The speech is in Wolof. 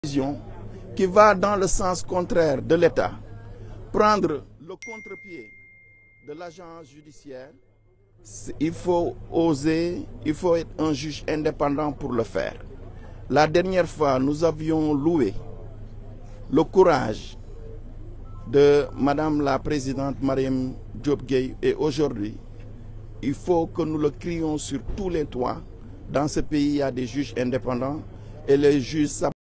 décision qui va dans le sens contraire de l'État, prendre le contre-pied de l'agent judiciaire, il faut oser, il faut être un juge indépendant pour le faire. La dernière fois, nous avions loué le courage de Madame la Présidente Marième Diop Gueye, et aujourd'hui, il faut que nous le crions sur tous les toits. Dans ce pays, il y a des juges indépendants et les juges